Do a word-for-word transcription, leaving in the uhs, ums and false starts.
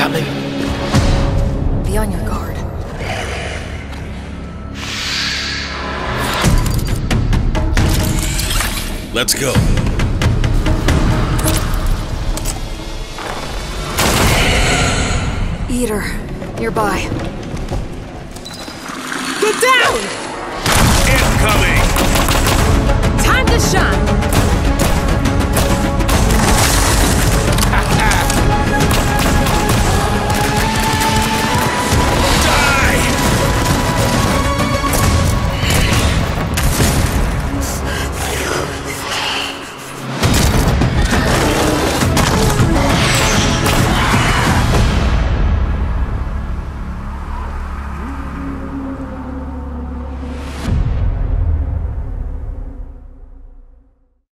coming? Be on your guard. Let's go. Eater, nearby. Get down! Incoming! Time to shine!